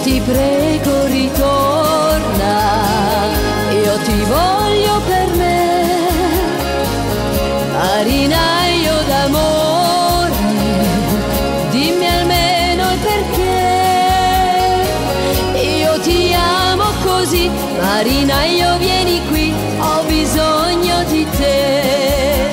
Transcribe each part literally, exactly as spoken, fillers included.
ti prego ritorna, io ti voglio per me, marinaio d'amore, dimmi almeno il perché, io ti amo così, marinaio vieni qui, ho bisogno di te.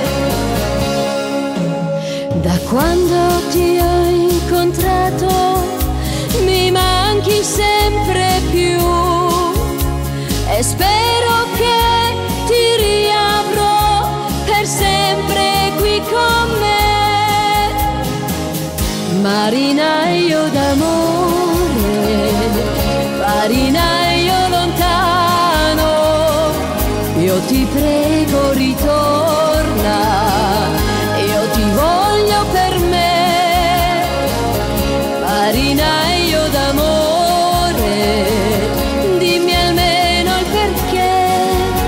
Da quando ti ho incontrato mi manchi sempre più e spero che ti riavrò per sempre qui con me, marinaio d'amore, marinaio lontano, io ti prego ritorna, io ti voglio per me, marinaio d'amore, dimmi almeno il perché,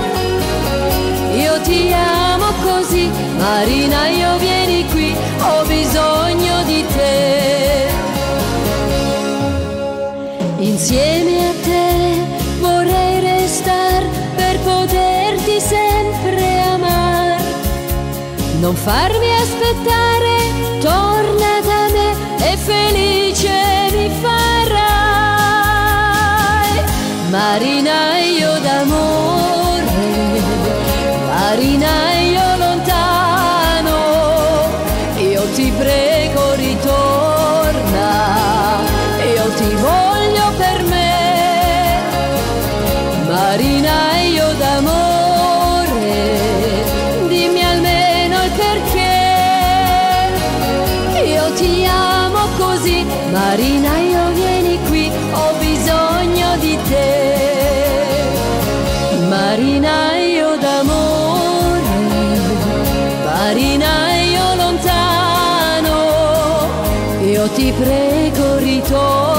io ti amo così, marinaio vieni qui, ho bisogno di te. Insieme a te vorrei restar per poterti sempre amar, non farmi aspettare, torna da me e felice mi farai, marinaio d'amore, marinaio lontano, io ti prego ritorna, io ti voglio per me, marinaio d'amore, dimmi almeno il perché, io ti amo così, marinaio vieni qui, ho bisogno di te, marinaio d'amore, marinaio lontano, io ti prego ritorna,